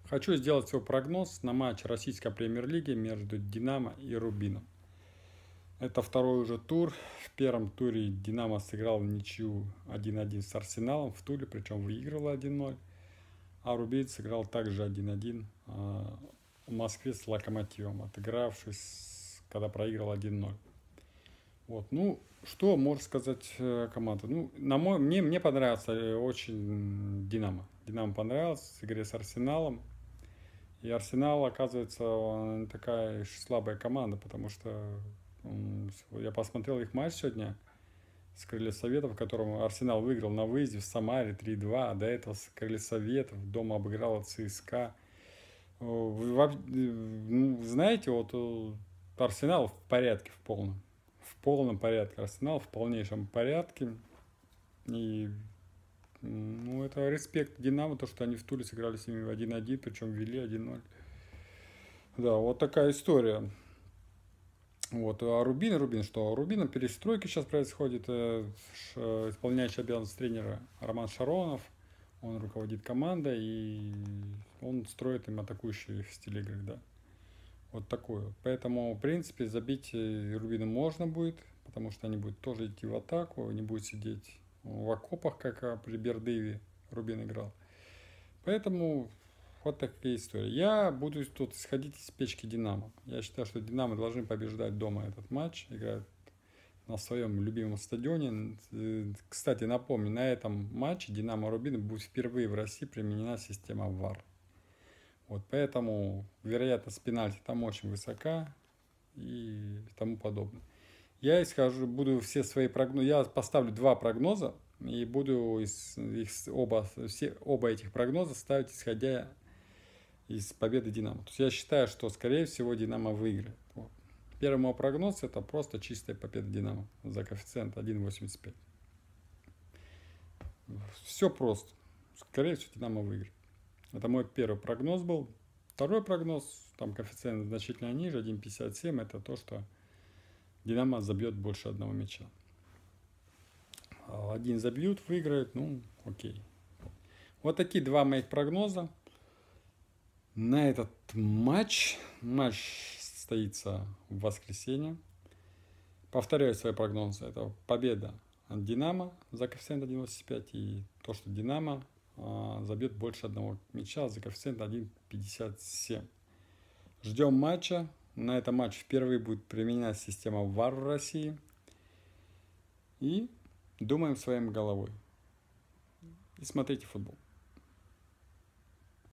Хочу сделать свой прогноз на матч российской премьер-лиги между «Динамо» и «Рубином». Это второй уже тур. В первом туре «Динамо» сыграл в ничью 1-1 с «Арсеналом» в Туле, причем выиграл 1-0. А «Рубин» сыграл также 1-1 в Москве с «Локомотивом», отыгравшись, когда проиграл 1-0. Вот, что может сказать команда? Мне понравился очень «Динамо». «Динамо» понравился в игре с «Арсеналом». И «Арсенал», оказывается, такая слабая команда, потому что я посмотрел их матч сегодня с «Крылья Советов», в котором «Арсенал» выиграл на выезде в Самаре 3-2, а до этого с «Крылья Советов» дома обыграла ЦСКА. Знаете, «Арсенал» в порядке, в полном порядке. «Арсенал» в полнейшем порядке. И это респект «Динамо», то, что они в Туле сыграли с ними в 1-1, причем вели 1-0. Да, вот такая история. Вот, а Рубин, что у Рубина перестройки сейчас происходит, исполняющий обязанности тренера Роман Шаронов, он руководит командой, и он строит им атакующий стиль игры, да. Вот такой вот. Поэтому, в принципе, забить Рубину можно будет, потому что они будут тоже идти в атаку, не будут сидеть в окопах, как при Бердыеве Рубин играл. Поэтому вот такая история. Я буду тут исходить из печки «Динамо». Я считаю, что «Динамо» должны побеждать дома этот матч, играют на своем любимом стадионе. Кстати, напомню, на этом матче «Динамо-Рубин» будет впервые в России применена система ВАР. Вот, поэтому вероятность пенальти там очень высока и тому подобное. Я буду все свои прогнозы, я поставлю два прогноза и буду оба этих прогноза ставить, исходя из победы «Динамо». То есть я считаю, что, скорее всего, «Динамо» выиграет. Вот. Первый мой прогноз – это просто чистая победа «Динамо» за коэффициент 1,85. Все просто. Скорее всего, «Динамо» выиграет. Это мой первый прогноз был. Второй прогноз, там коэффициент значительно ниже, 1,57, это то, что «Динамо» забьет больше одного мяча. Один забьют, выиграет, окей. Вот такие два моих прогноза на этот матч. Матч состоится в воскресенье. Повторяю свои прогнозы. Это победа от «Динамо» за коэффициент 1,85 и то, что «Динамо» забьет больше одного мяча за коэффициент 1,57. Ждем матча. На этом матче впервые будет применена система ВАР в России. И думаем своей головой. И смотрите футбол.